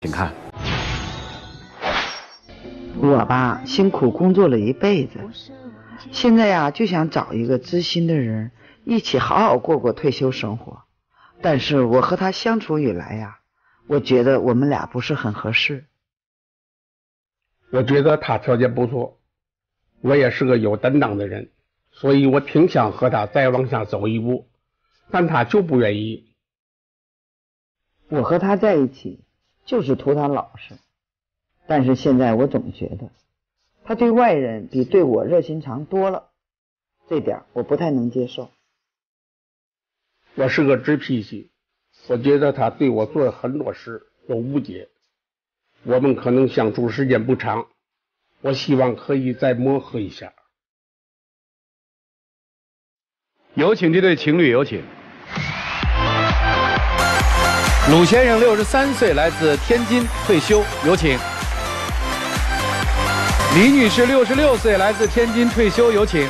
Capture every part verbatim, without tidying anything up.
请看。 我吧，辛苦工作了一辈子，现在呀就想找一个知心的人，一起好好过过退休生活。但是我和他相处以来呀，我觉得我们俩不是很合适。 我觉得他条件不错，我也是个有担当的人，所以我挺想和他再往下走一步，但他就不愿意。 我和他在一起就是图他老实，但是现在我总觉得他对外人比对我热心肠多了，这点我不太能接受。 我是个直脾气，我觉得他对我做的很多事有误解，我们可能相处时间不长，我希望可以再磨合一下。 有请这对情侣，有请。鲁先生六十三岁，来自天津，退休，有请。李女士六十六岁，来自天津，退休，有请。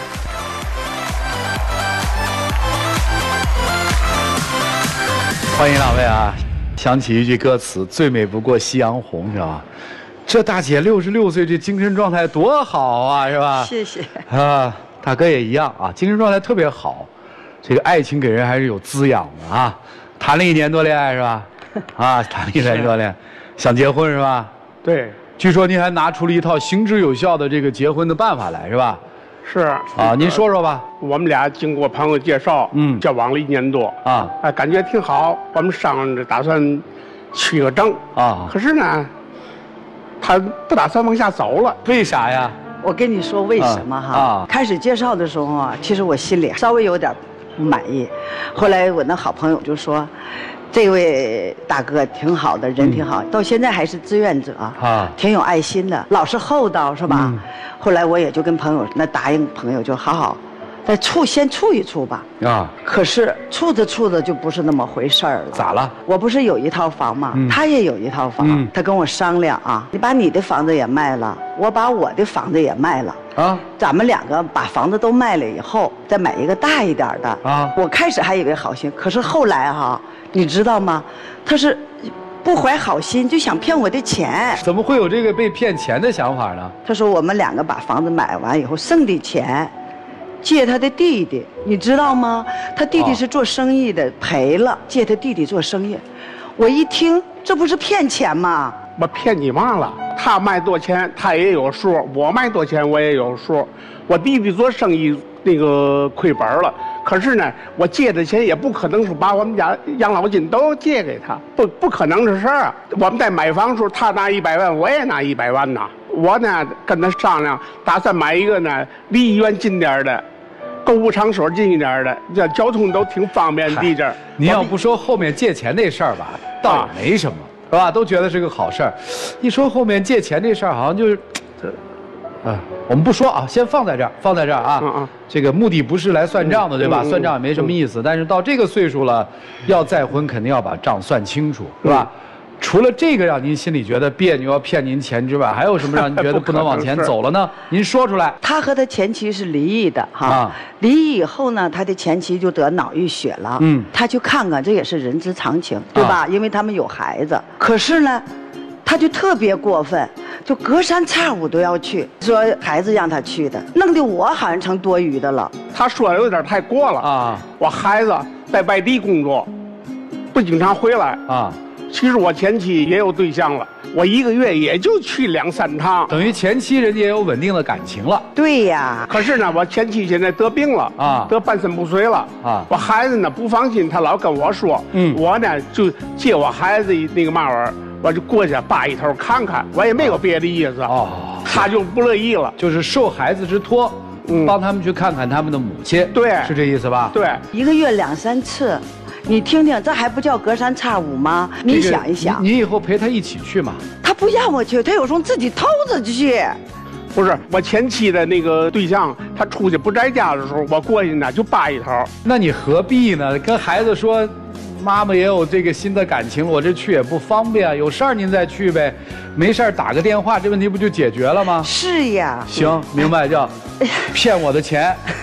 欢迎两位啊！想起一句歌词：“最美不过夕阳红”，是吧？这大姐六十六岁，这精神状态多好啊，是吧？ 谢谢。 啊，大哥也一样啊，精神状态特别好。这个爱情给人还是有滋养的啊。谈了一年多恋爱是吧？啊，谈了一年多恋爱，想结婚是吧？ 对。 据说您还拿出了一套行之有效的这个结婚的办法来是吧？ 是。 啊，您说说吧。 我们俩经过朋友介绍，嗯，交往了一年多啊，哎，感觉挺好。我们商量打算取个证啊，可是呢，他不打算往下走了。 为啥呀？ 我跟你说为什么哈？啊，开始介绍的时候啊，其实我心里稍微有点不满意，后来我那好朋友就说，这位大哥挺好的，人挺好，嗯、到现在还是志愿者啊，挺有爱心的，老实厚道是吧？嗯、后来我也就跟朋友那答应朋友就好好再处先处一处吧。啊，可是处着处着就不是那么回事儿了。 咋了？ 我不是有一套房吗？嗯、他也有一套房，嗯、他跟我商量啊，你把你的房子也卖了，我把我的房子也卖了。啊，咱们两个把房子都卖了以后，再买一个大一点的啊。我开始还以为好心，可是后来哈、啊，你知道吗？他是不怀好心，就想骗我的钱。 怎么会有这个被骗钱的想法呢？ 他说我们两个把房子买完以后，剩的钱借他的弟弟，你知道吗？他弟弟是做生意的，赔了，借他弟弟做生意。我一听，这不是骗钱吗？ 我骗你嘛了？他卖多钱他也有数，我卖多钱我也有数。我弟弟做生意那个亏本了，可是呢，我借的钱也不可能说把我们家养老金都借给他，不不可能的事儿啊。我们在买房的时候，他拿一百万，我也拿一百万呐。我呢跟他商量，打算买一个呢离医院近点的，购物场所近一点的，这交通都挺方便的地界。 您要不说后面借钱那事儿吧，倒也没什么。是吧？都觉得是个好事儿，一说后面借钱这事儿，好像就是，啊，我们不说啊，先放在这儿，放在这儿啊。嗯嗯。这个目的不是来算账的，对吧？嗯嗯、算账也没什么意思。但是到这个岁数了，要再婚肯定要把账算清楚，是吧？嗯、除了这个让您心里觉得别扭、要骗您钱之外，还有什么让您觉得不能往前走了呢？您说出来。 他和他前妻是离异的哈，啊、离异以后呢，他的前妻就得脑溢血了。嗯，他去看看，这也是人之常情，对吧？啊、因为他们有孩子。可是呢，他就特别过分，就隔三差五都要去，说孩子让他去的，弄得我好像成多余的了。 他说的有点太过了啊！我孩子在外地工作，不经常回来啊。其实我前妻也有对象了，我一个月也就去两三趟， 等于前妻人家也有稳定的感情了。 对呀， 可是呢，我前妻现在得病了啊，得半身不遂了啊。我孩子呢不放心，他老跟我说，嗯，我呢就借我孩子那个嘛玩意儿，我就过去扒一头看看，我也没有别的意思哦。他就不乐意了， 就是受孩子之托，嗯，帮他们去看看他们的母亲， 对， 是这意思吧？ 对， 一个月两三次。你听听，这还不叫隔三差五吗？你想一想， 你你以后陪他一起去嘛？ 他不让我去，他有时候自己偷着去。 不是我前妻的那个对象，他出去不在家的时候，我过去呢就扒一头。 那你何必呢？跟孩子说，妈妈也有这个新的感情了，我这去也不方便，有事儿您再去呗，没事儿打个电话，这问题不就解决了吗？ 是呀。 行，明白，叫骗我的钱。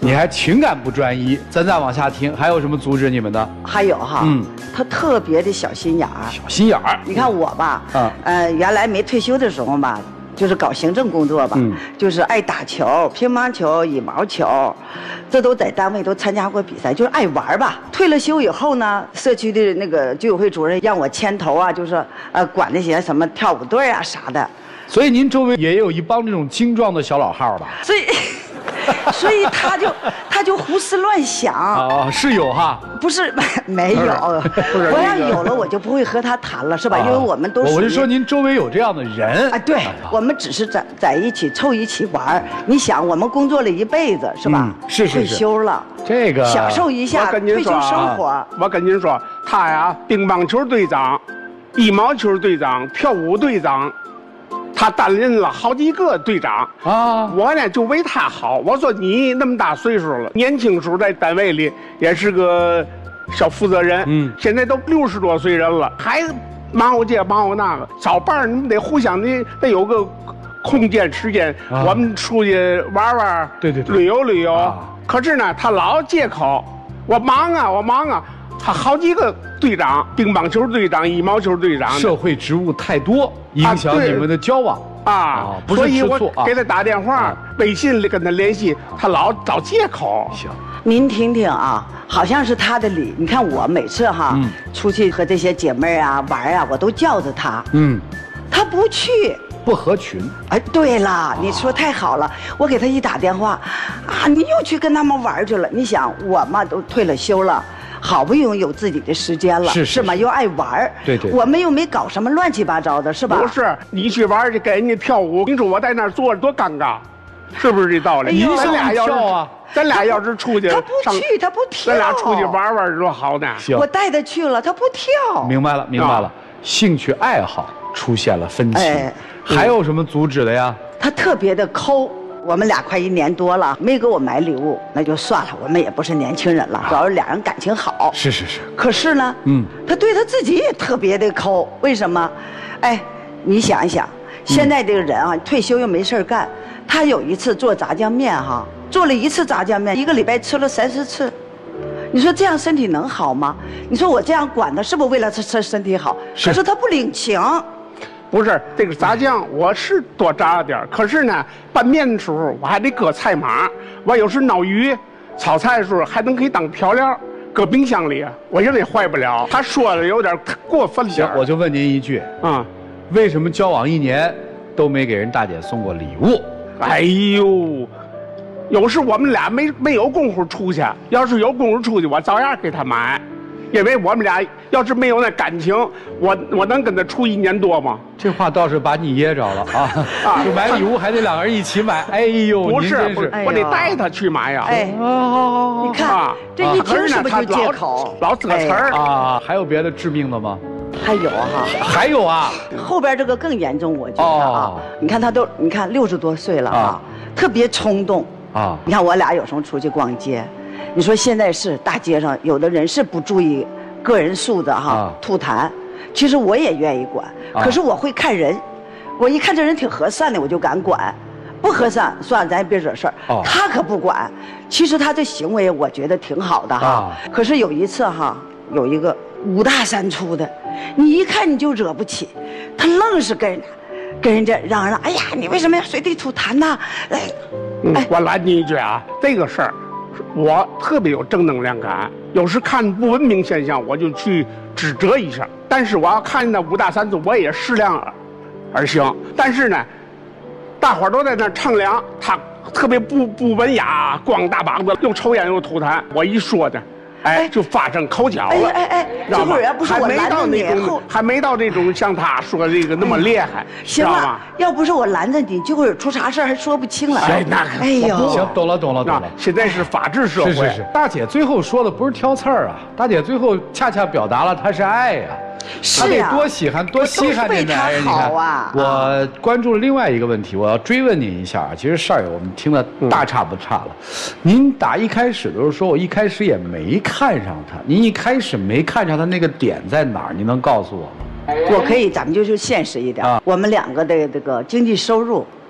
你还情感不专一。咱再往下听，还有什么阻止你们的？ 还有哈，嗯，他特别的小心眼儿。 小心眼儿。 你看我吧，啊，呃，原来没退休的时候吧，就是搞行政工作吧，嗯，就是爱打球，乒乓球、羽毛球，这都在单位都参加过比赛，就是爱玩吧。退了休以后呢，社区的那个居委会主任让我牵头啊，就是呃管那些什么跳舞队啊啥的。 所以您周围也有一帮这种精壮的小老号吧？ 所以。所以他就他就胡思乱想啊，是有哈， 不是没有，我要有了我就不会和他谈了，是吧？因为我们都我是说您周围有这样的人啊，对，我们只是在在一起凑一起玩。你想，我们工作了一辈子，是吧？ 是是退休了， 这个享受一下退休生活。 我跟您说，他呀，乒乓球队长、羽毛球队长、跳舞队长。他担任了好几个队长啊，我呢就为他好。我说你那么大岁数了，年轻时候在单位里也是个小负责人，嗯，现在都六十多岁人了，还忙活这忙活那个，早班你们得互相的得有个空间时间，啊、我们出去玩玩， 对对对， 旅游旅游。啊、可是呢，他老借口我忙啊，我忙啊。他好几个队长，乒乓球队长、羽毛球队长， 社会职务太多，影响你们的交往啊。啊不是吃醋啊。给他打电话，啊、微信里跟他联系，他老找借口。 行， 您听听啊，好像是他的理。你看我每次哈、嗯、出去和这些姐妹啊玩啊，我都叫着他，嗯，他不去。 不合群， 哎，对了，你说太好了，我给他一打电话，啊，你又去跟他们玩去了。你想，我嘛都退了休了，好不容易有自己的时间了， 是是吗？又爱玩， 对对， 我们又没搞什么乱七八糟的，是吧？ 不是，你去玩去给人家跳舞，你说我在那儿坐着多尴尬，是不是这道理？ 你咱俩要跳啊， 咱俩要是出去， 他不去，他不跳， 咱俩出去玩玩多好呢。 行， 我带他去了，他不跳。 明白了，明白了，兴趣爱好出现了分歧。哎还有什么阻止的呀？ 他特别的抠，我们俩快一年多了，没给我买礼物，那就算了，我们也不是年轻人了，主要是俩人感情好。 是是是。 可是呢，嗯，他对他自己也特别的抠，为什么？哎，你想一想，现在这个人啊，退休又没事干，他有一次做炸酱面哈，做了一次炸酱面，一个礼拜吃了三四次。你说这样身体能好吗？你说我这样管他，是不是为了他身体好？可是他不领情。 不是这个炸酱，我是多炸了点，可是呢，拌面的时候我还得搁菜码，我有时捞鱼、炒菜的时候还能可以当调料，搁冰箱里，我认为坏不了。他说的有点过分了。 行，我就问您一句啊、嗯，为什么交往一年都没给人大姐送过礼物？ 哎呦，有时我们俩没没有功夫出去，要是有功夫出去，我照样给他买。因为我们俩要是没有那感情，我我能跟他处一年多吗？ 这话倒是把你噎着了啊！啊，买礼物还得两个人一起买。哎呦， 不是，不是，我得带他去买呀。 哎，你看，这一听是不是就借口？ 老这词儿啊！还有别的致命的吗？ 还有哈， 还有啊， 后边这个更严重，我觉得啊，你看他都，你看六十多岁了啊，特别冲动啊。你看我俩有时候出去逛街。你说现在是大街上有的人是不注意个人素质哈，啊、吐痰，其实我也愿意管，啊、可是我会看人，我一看这人挺和善的，我就敢管，不和善算了，咱也别惹事儿。哦、他可不管，其实他这行为我觉得挺好的哈。啊、可是有一次哈，有一个五大三粗的，你一看你就惹不起，他愣是跟人跟人家嚷嚷，哎呀，你为什么要随地吐痰呢？哎， 嗯、哎我拦你一句啊，这个事儿。我特别有正能量感，有时看不文明现象，我就去指责一下。但是我要看见那五大三粗，我也适量而行。但是呢，大伙儿都在那乘凉，他特别不不文雅，光大膀子，又抽烟又吐痰。我一说的，哎，就发生口角了。 哎哎哎，这会儿不是我拦着你， 还没到这种像他说这个那么厉害， 行了，要不是我拦着你，这会儿出啥事还说不清了。 哎，那哎呦， 行，懂了懂了懂了。 现在是法治社会。 是是是，大姐最后说的不是挑刺儿啊，大姐最后恰恰表达了她是爱呀。 是呀， 多喜欢多稀罕这男人，你看。我关注了另外一个问题，我要追问您一下啊。其实事儿我们听得大差不差了。您打一开始的时候说，我一开始也没看上他。您一开始没看上他那个点在哪儿？您能告诉我吗？ 我可以，咱们就是现实一点。啊、我们两个的这个经济收入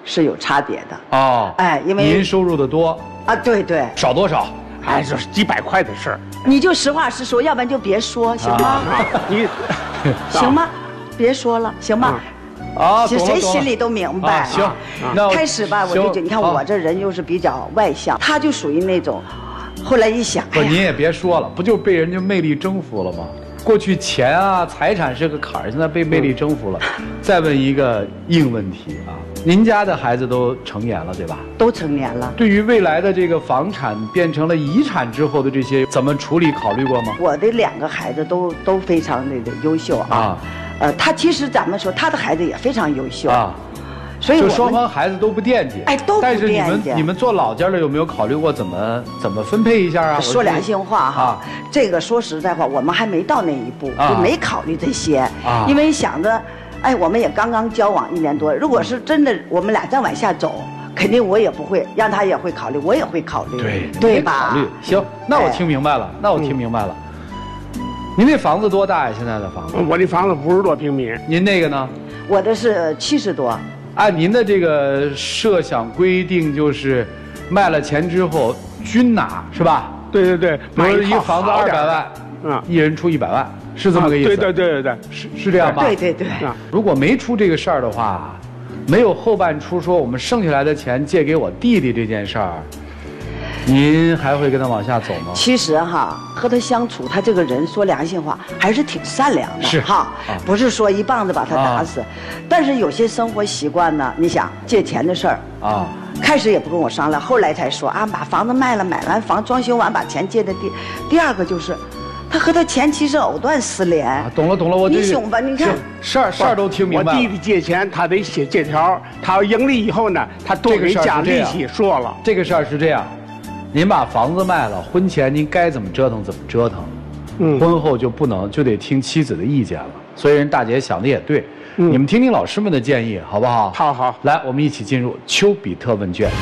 是有差别的。 哦， 哎，因为您收入的多啊，对对， 少多少？ 哎，这是几百块的事儿。 你就实话实说，要不然就别说，行吗？ 啊，你行吗？别说了，行吗？ 啊， 谁谁心里都明白。 啊、行，那开始吧，我就觉得，你看我这人又是比较外向，他就属于那种，后来一想， 不，您也别说了，不就被人家魅力征服了吗？过去钱啊、财产是个坎儿，现在被魅力征服了。再问一个硬问题啊，您家的孩子都成年了，对吧？ 都成年了。 对于未来的这个房产变成了遗产之后的这些，怎么处理？考虑过吗？ 我的两个孩子都都非常的优秀啊。啊呃，他其实咱们说他的孩子也非常优秀啊。所以就双方孩子都不惦记， 哎，都不惦记。 但是你们你们做老家的有没有考虑过怎么怎么分配一下啊？ 说良心话哈，啊、这个说实在话，我们还没到那一步，啊、就没考虑这些，啊、因为想着，哎，我们也刚刚交往一年多，如果是真的我们俩再往下走，肯定我也不会，让他也会考虑，我也会考虑， 对对吧？ 考虑行，那我听明白了，哎、那我听明白了。嗯、您那房子多大呀？现在的房子？ 我这房子五十多平米。 您那个呢？ 我的是七十多。 按您的这个设想规定，就是卖了钱之后均拿是吧？ 对对对， 比如一个房子二百万，嗯，一人出一百万，是这么个意思？ 对对对对对， 是是这样吧？ 对对对。 如果没出这个事儿的话，没有后半出说我们剩下来的钱借给我弟弟这件事儿，您还会跟他往下走吗？ 其实哈，和他相处，他这个人说良心话还是挺善良的， 是哈，啊、不是说一棒子把他打死。啊、但是有些生活习惯呢，你想借钱的事儿啊，开始也不跟我商量，后来才说啊，把房子卖了，买完房装修完把钱借的第第二个就是，他和他前妻是藕断丝连。啊、 懂了懂了，我你凶吧？你看事儿事儿都听明白了。 我弟弟借钱，他得写借条，他要盈利以后呢，他多给加利息。说了， 这个事儿是这样。您把房子卖了，婚前您该怎么折腾怎么折腾，嗯，婚后就不能就得听妻子的意见了。所以人大姐想的也对，嗯，你们听听老师们的建议，好不好？ 好好， 来，我们一起进入丘比特问卷。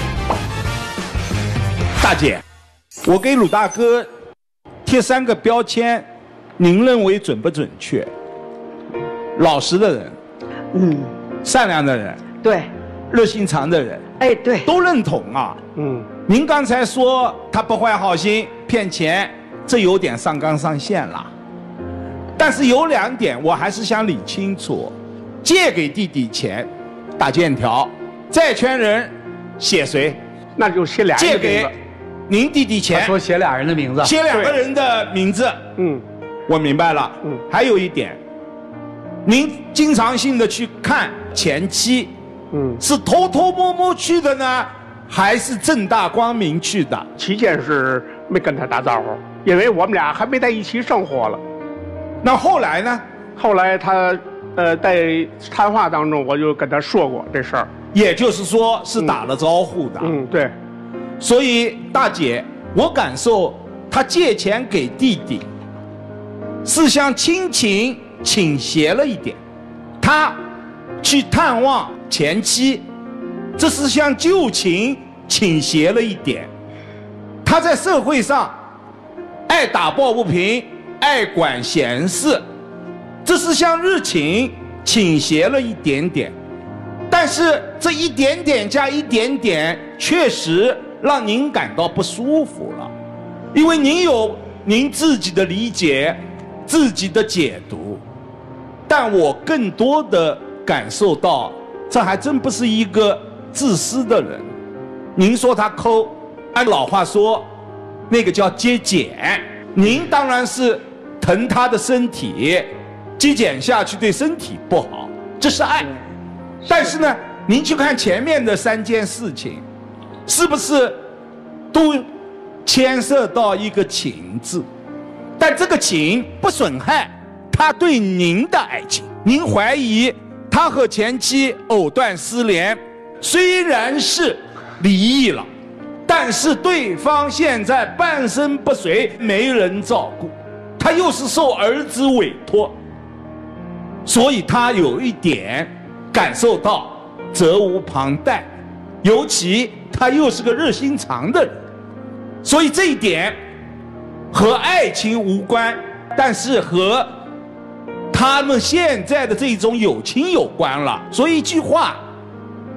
大姐，我给鲁大哥贴三个标签，您认为准不准确？老实的人，嗯，善良的人， 对， 热心肠的人， 哎，对， 都认同啊，嗯。您刚才说他不怀好心骗钱，这有点上纲上线了。但是有两点我还是想理清楚：借给弟弟钱，打欠条，债权人写谁？ 那就写俩人的名字。 借给您弟弟钱， 他说写俩人的名字， 写两个人的名字。嗯，我明白了。嗯，还有一点，您经常性的去看前妻，嗯，是偷偷摸摸去的呢？还是正大光明去的？ 期间是没跟他打招呼，因为我们俩还没在一起生活了。 那后来呢？ 后来他，呃，在谈话当中我就跟他说过这事儿， 也就是说是打了招呼的。 嗯，嗯对。 所以大姐，我感受他借钱给弟弟，是向亲情倾斜了一点。他去探望前妻，这是向旧情倾斜了一点。他在社会上爱打抱不平，爱管闲事，这是向日情倾斜了一点点。但是这一点点加一点点，确实让您感到不舒服了，因为您有您自己的理解，自己的解读。但我更多的感受到，这还真不是一个自私的人。您说他抠，按老话说，那个叫节俭。您当然是疼他的身体，节俭下去对身体不好，这是爱。但是呢，您去看前面的三件事情，是不是都牵涉到一个情字？但这个情不损害他对您的爱情。您怀疑他和前妻藕断丝连，虽然是离异了，但是对方现在半身不遂，没人照顾，他又是受儿子委托，所以他有一点感受到责无旁贷，尤其他又是个热心肠的人，所以这一点和爱情无关，但是和他们现在的这种友情有关了。所以一句话，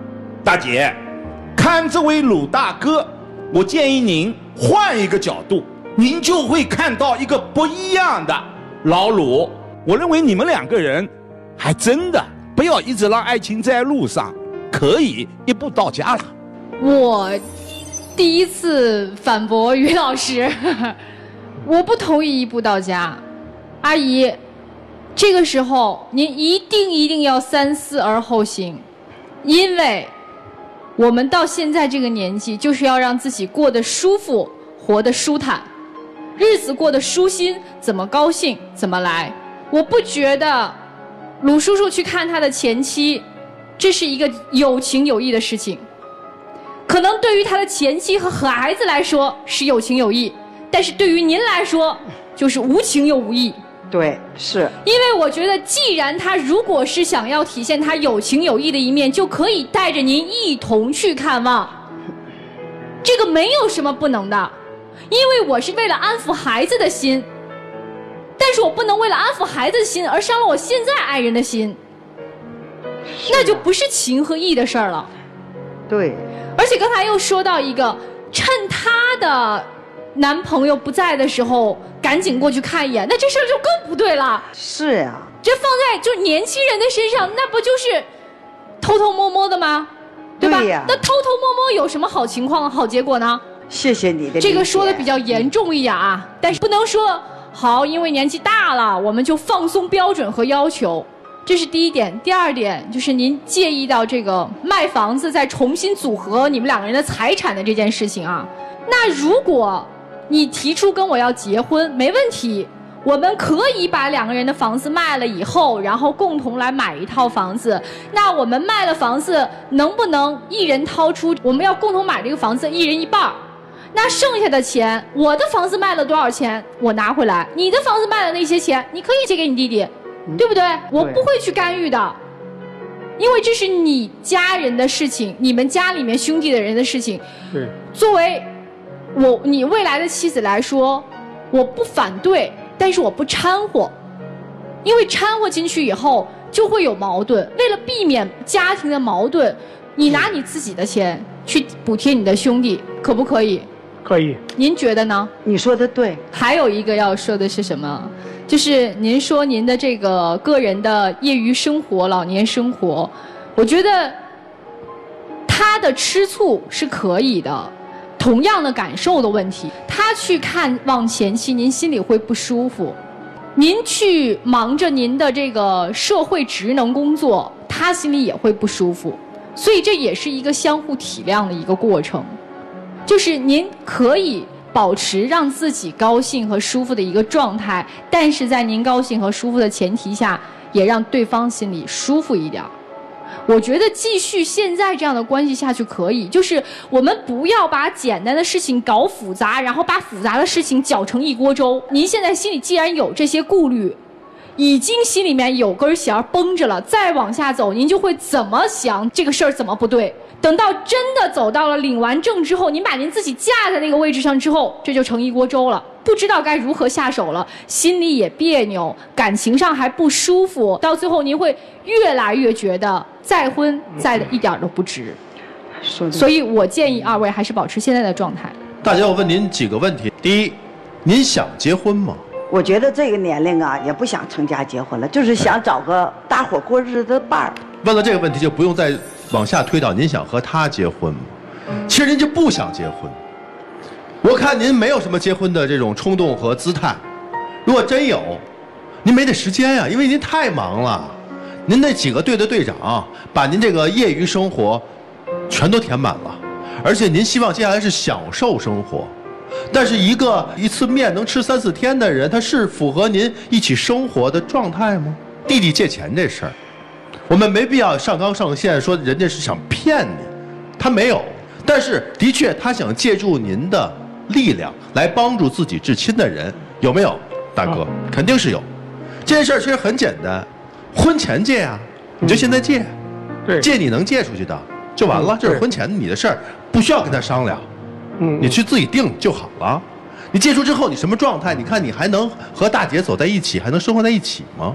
大姐，看这位鲁大哥，我建议您换一个角度，您就会看到一个不一样的老鲁。我认为你们两个人还真的不要一直让爱情在路上，可以一步到家了。 我第一次反驳于老师，我不同意一步到家。阿姨，这个时候您一定一定要三思而后行，因为我们到现在这个年纪，就是要让自己过得舒服，活得舒坦，日子过得舒心，怎么高兴怎么来。我不觉得鲁叔叔去看他的前妻，这是一个有情有义的事情。可能对于他的前妻和孩子来说是有情有义，但是对于您来说就是无情又无义。 对，是因为我觉得既然他如果是想要体现他有情有义的一面，就可以带着您一同去看望，这个没有什么不能的。因为我是为了安抚孩子的心，但是我不能为了安抚孩子的心而伤了我现在爱人的心，那就不是情和义的事儿了。 对， 而且刚才又说到一个，趁他的男朋友不在的时候赶紧过去看一眼，那这事儿就更不对了。 是呀， 这放在就是年轻人的身上，那不就是偷偷摸摸的吗？对吧？ 对呀， 那偷偷摸摸有什么好情况、好结果呢？ 谢谢你的理解。 这个说的比较严重一点啊，但是不能说好，因为年纪大了，我们就放松标准和要求。这是第一点。第二点就是您介意到这个卖房子再重新组合你们两个人的财产的这件事情啊。那如果你提出跟我要结婚，没问题，我们可以把两个人的房子卖了以后，然后共同来买一套房子。那我们卖了房子，能不能一人掏出？我们要共同买这个房子，一人一半。那剩下的钱，我的房子卖了多少钱，我拿回来；你的房子卖了那些钱，你可以借给你弟弟，对不对？我不会去干预的，因为这是你家人的事情，你们家里面兄弟的人的事情。 对， 作为我你未来的妻子来说，我不反对，但是我不掺和，因为掺和进去以后就会有矛盾。为了避免家庭的矛盾，你拿你自己的钱去补贴你的兄弟，可不可以？ 可以。 您觉得呢？ 你说的对。 还有一个要说的是什么？就是您说您的这个个人的业余生活、老年生活，我觉得他的吃醋是可以的。同样的感受的问题，他去看望前妻，您心里会不舒服；您去忙着您的这个社会职能工作，他心里也会不舒服。所以这也是一个相互体谅的一个过程，就是您可以保持让自己高兴和舒服的一个状态，但是在您高兴和舒服的前提下，也让对方心里舒服一点。我觉得继续现在这样的关系下去可以，就是我们不要把简单的事情搞复杂，然后把复杂的事情搅成一锅粥。您现在心里既然有这些顾虑，已经心里面有根弦绷着了，再往下走，您就会怎么想这个事儿怎么不对。等到真的走到了领完证之后，您把您自己架在那个位置上之后，这就成一锅粥了，不知道该如何下手了，心里也别扭，感情上还不舒服，到最后您会越来越觉得再婚再的一点都不值。所以我建议二位还是保持现在的状态。 大姐，我问您几个问题。第一，您想结婚吗？ 我觉得这个年龄啊，也不想成家结婚了，就是想找个大伙过日子的伴儿。 问了这个问题，就不用再往下推导，您想和他结婚吗？其实您就不想结婚。我看您没有什么结婚的这种冲动和姿态。如果真有，您没这时间呀，因为您太忙了。您那几个队的队长，把您这个业余生活全都填满了，而且您希望接下来是享受生活。但是一个一次面能吃三四天的人，他是符合您一起生活的状态吗？弟弟借钱这事儿，我们没必要上纲上线说人家是想骗您，他没有。但是的确，他想借助您的力量来帮助自己至亲的人，有没有？大哥，肯定是有。这件事儿其实很简单，婚前借啊，你就现在借， 对， 借你能借出去的就完了，这是婚前你的事儿，不需要跟他商量。嗯，你去自己定就好了。你借出之后，你什么状态？你看你还能和大姐走在一起，还能生活在一起吗？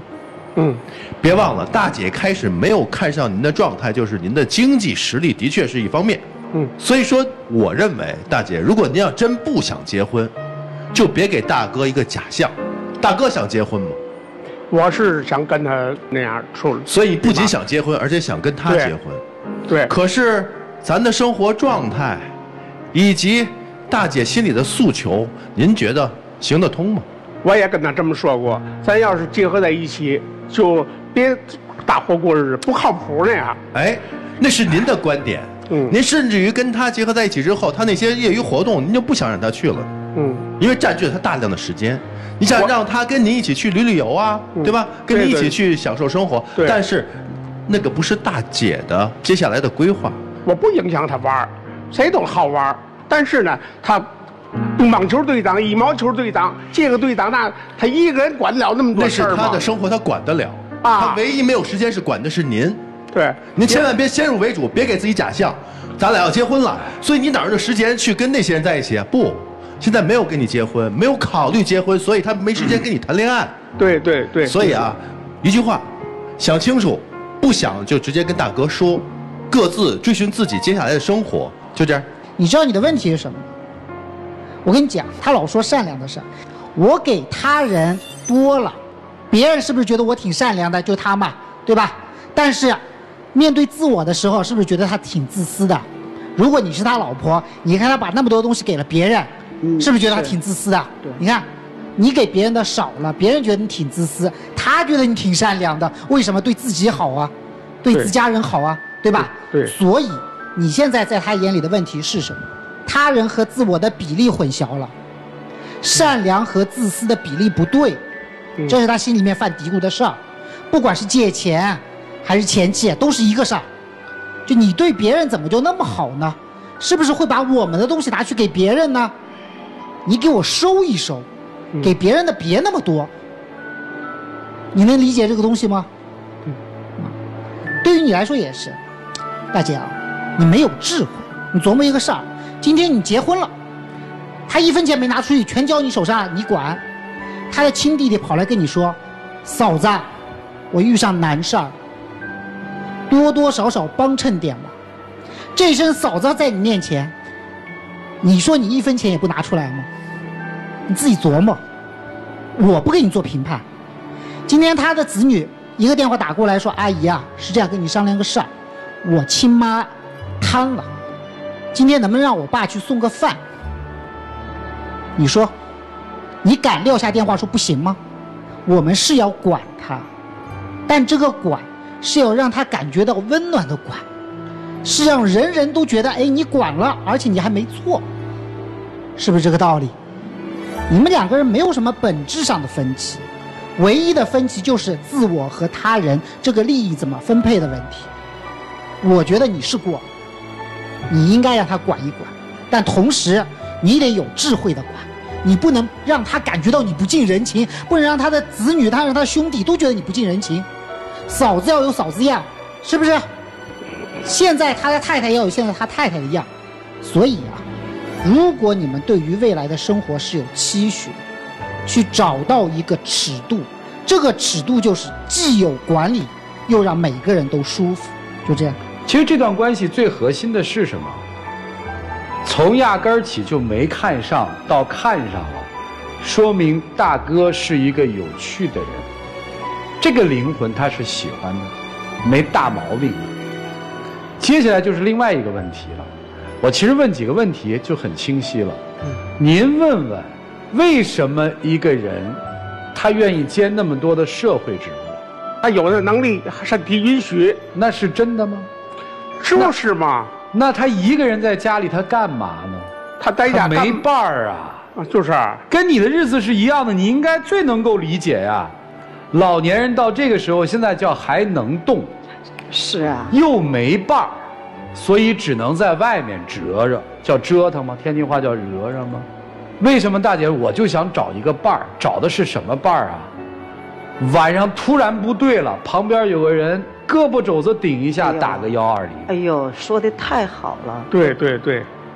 嗯，别忘了，大姐开始没有看上您的状态，就是您的经济实力的确是一方面。嗯，所以说，我认为大姐，如果您要真不想结婚，就别给大哥一个假象。大哥想结婚吗？ 我是想跟他那样处。 所以不仅想结婚，而且想跟他结婚。 对。 可是咱的生活状态，以及大姐心里的诉求，您觉得行得通吗？ 我也跟他这么说过，咱要是结合在一起，就别大伙过日子，不靠谱那样。 哎，那是您的观点。嗯，您甚至于跟他结合在一起之后，他那些业余活动，您就不想让他去了。嗯，因为占据了他大量的时间。你想让他跟您一起去旅旅游啊，对吧？跟你一起去享受生活。对。但是，那个不是大姐的接下来的规划。 我不影响他玩，谁都好玩。但是呢，他乒乓球队长、羽毛球队长，这个队长那他一个人管得了那么多事儿吗？ 那是他的生活，他管得了。啊。他唯一没有时间是管的是您。 对。 您千万别先入为主，别给自己假象，咱俩要结婚了，所以你哪有时间去跟那些人在一起啊？不。现在没有跟你结婚，没有考虑结婚，所以他没时间跟你谈恋爱。 对对对。 所以啊，一句话，想清楚，不想就直接跟大哥说，各自追寻自己接下来的生活，就这样。 你知道你的问题是什么？我跟你讲，他老说善良的事，我给他人多了，别人是不是觉得我挺善良的？就他嘛，对吧？但是，面对自我的时候，是不是觉得他挺自私的？如果你是他老婆，你看他把那么多东西给了别人。嗯、是不是觉得他挺自私的？对，你看，你给别人的少了，别人觉得你挺自私，他觉得你挺善良的，为什么对自己好啊？对自家人好啊， 对, 对吧？ 对。 所以你现在在他眼里的问题是什么？他人和自我的比例混淆了，善良和自私的比例不对，嗯、这是他心里面犯嘀咕的事儿。不管是借钱还是前妻，都是一个事儿。就你对别人怎么就那么好呢？是不是会把我们的东西拿去给别人呢？你给我收一收，给别人的别那么多。你能理解这个东西吗？嗯，对于你来说也是，大姐啊，你没有智慧。你琢磨一个事儿，今天你结婚了，他一分钱没拿出去，全交你手上，你管。他的亲弟弟跑来跟你说：“嫂子，我遇上难事儿，多多少少帮衬点吧。”这声嫂子在你面前，你说你一分钱也不拿出来吗？你自己琢磨，我不给你做评判。今天他的子女一个电话打过来说：“阿姨啊，是这样，跟你商量个事儿，我亲妈瘫了，今天能不能让我爸去送个饭？”你说，你敢撂下电话说不行吗？我们是要管他，但这个管是要让他感觉到温暖的管，是让人人都觉得，哎，你管了，而且你还没错，是不是这个道理？你们两个人没有什么本质上的分歧，唯一的分歧就是自我和他人这个利益怎么分配的问题。我觉得你是过，你应该让他管一管，但同时你得有智慧的管，你不能让他感觉到你不近人情，不能让他的子女、他让他的兄弟都觉得你不近人情。嫂子要有嫂子样，是不是？现在他的太太要有现在他太太的样。所以啊，如果你们对于未来的生活是有期许的，去找到一个尺度，这个尺度就是既有管理，又让每个人都舒服，就这样。 其实这段关系最核心的是什么？从压根儿起就没看上，到看上了，说明大哥是一个有趣的人，这个灵魂他是喜欢的，没大毛病的。接下来就是另外一个问题了，我其实问几个问题就很清晰了。您问问，为什么一个人他愿意兼那么多的社会职务？ 他有的能力，身体允许， 那是真的吗？ 就是嘛。 那他一个人在家里他干嘛呢？ 他在家没伴儿啊。 啊，就是啊， 跟你的日子是一样的，你应该最能够理解呀。老年人到这个时候，现在叫还能动， 是啊， 又没伴儿，所以只能在外面折着，叫折腾吗？天津话叫惹惹吗？为什么大姐我就想找一个伴儿？找的是什么伴儿啊？晚上突然不对了，旁边有个人胳膊肘子顶一下，打个幺二零。 哎呦，说的太好了。 对对对，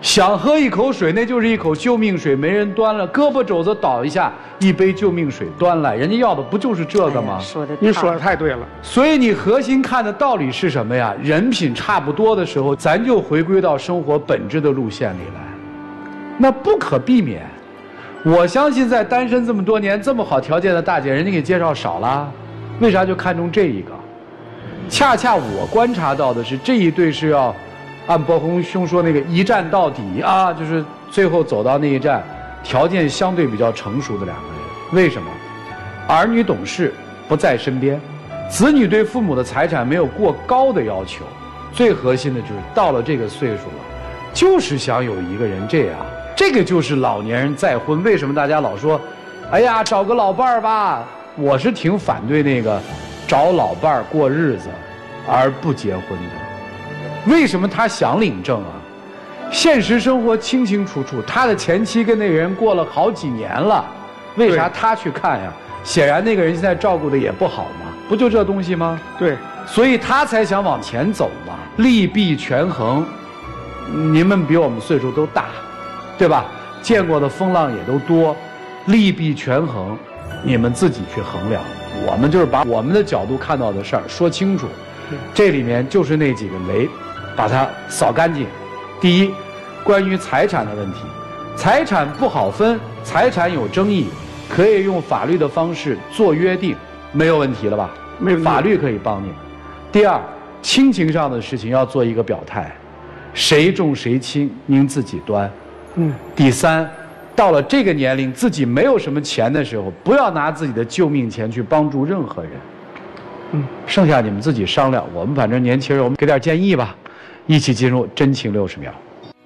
想喝一口水，那就是一口救命水，没人端了，胳膊肘子倒一下，一杯救命水端来，人家要的不就是这个吗？ 哎、说的， 您说的太对了。 所以你核心看的道理是什么呀？人品差不多的时候，咱就回归到生活本质的路线里来，那不可避免。我相信在单身这么多年，这么好条件的大姐，人家给介绍少了，为啥就看中这一个？恰恰我观察到的是，这一对是要。按伯鸿兄说那个一站到底啊，就是最后走到那一站，条件相对比较成熟的两个人。为什么？儿女懂事，不在身边，子女对父母的财产没有过高的要求，最核心的就是到了这个岁数了，就是想有一个人这样。这个就是老年人再婚。为什么大家老说，哎呀，找个老伴儿吧？我是挺反对那个找老伴儿过日子而不结婚的。为什么他想领证啊？现实生活清清楚楚，他的前妻跟那个人过了好几年了，为啥他去看呀？显然那个人现在照顾的也不好嘛，不就这东西吗？ 对， 所以他才想往前走嘛，利弊权衡。您们比我们岁数都大，对吧？见过的风浪也都多，利弊权衡，你们自己去衡量。我们就是把我们的角度看到的事儿说清楚，这里面就是那几个雷。把它扫干净。第一，关于财产的问题，财产不好分，财产有争议，可以用法律的方式做约定，没有问题了吧？ 没问题， 法律可以帮你。第二，亲情上的事情要做一个表态，谁重谁轻，您自己端。 嗯。 第三，到了这个年龄，自己没有什么钱的时候，不要拿自己的救命钱去帮助任何人。嗯。剩下你们自己商量，我们反正年轻人，我们给点建议吧。一起进入真情六十秒。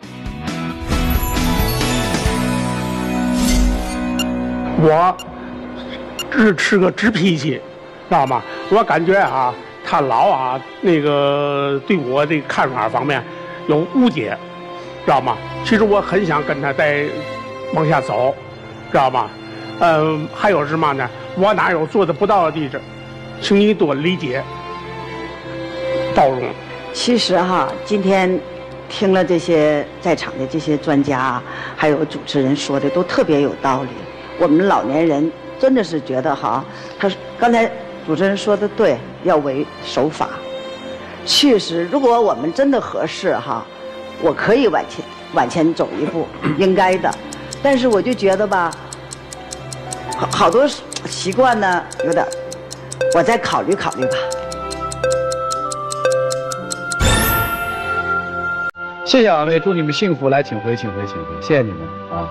我是是个直脾气，知道吗？我感觉啊，他老啊那个对我的看法方面有误解，知道吗？其实我很想跟他再往下走，知道吗？呃，还有什么呢？我哪有做的不到的地方，请你多理解、包容。 其实哈，今天听了这些在场的这些专家，还有主持人说的都特别有道理。我们老年人真的是觉得哈，他刚才主持人说的对，要为守法。确实，如果我们真的合适哈，我可以往前往前走一步，应该的。但是我就觉得吧，好好多习惯呢，有点，我再考虑考虑吧。 谢谢两位，祝你们幸福。来，请回，请回，请回，谢谢你们啊！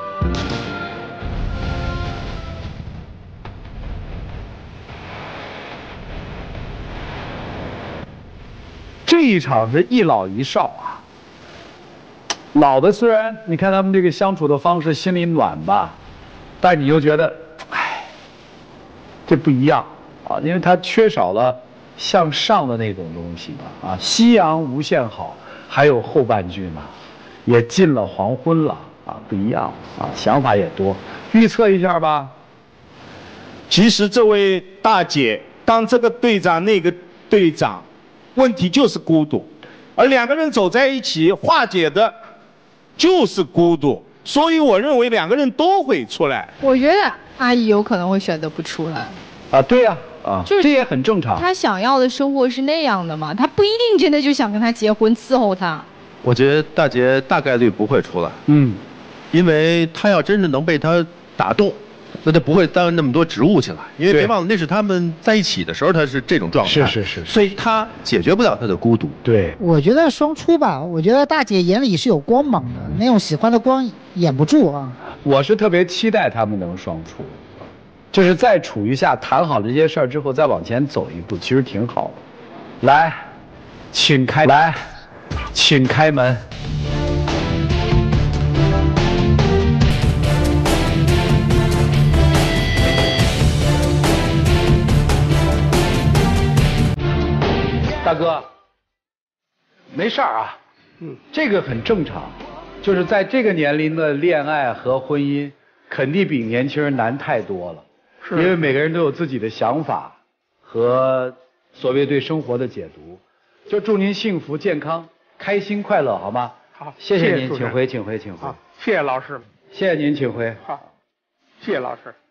这一场是一老一少啊。老的虽然你看他们这个相处的方式心里暖吧，但你又觉得，哎，这不一样啊，因为他缺少了向上的那种东西嘛啊，夕阳无限好。还有后半句嘛，也近了黄昏了啊，不一样啊，想法也多，预测一下吧。 其实这位大姐当这个队长那个队长，问题就是孤独，而两个人走在一起化解的就是孤独，所以我认为两个人都会出来。 我觉得阿姨有可能会选择不出来。 啊，对呀、啊，啊，就是这也很正常。 他想要的生活是那样的嘛，他不一定真的就想跟他结婚伺候他。 我觉得大姐大概率不会出来， 嗯， 因为她要真的能被他打动，那他不会担那么多职务进来，因为别忘了那是他们在一起的时候他是这种状态， 是是是， 所以他解决不了他的孤独。 对， 我觉得双出吧，我觉得大姐眼里是有光芒的，那种喜欢的光掩不住啊。 我是特别期待他们能双出。就是在处一下谈好这些事儿之后，再往前走一步，其实挺好的。来，请开来，请开门。大哥，没事儿啊，嗯，这个很正常，就是在这个年龄的恋爱和婚姻，肯定比年轻人难太多了。因为每个人都有自己的想法和所谓对生活的解读，就祝您幸福健康、开心快乐，好吗？ 好， 谢谢您， 主持人请回，请回，请回。 好，谢谢老师。 谢谢您，请回。 好，谢谢老师。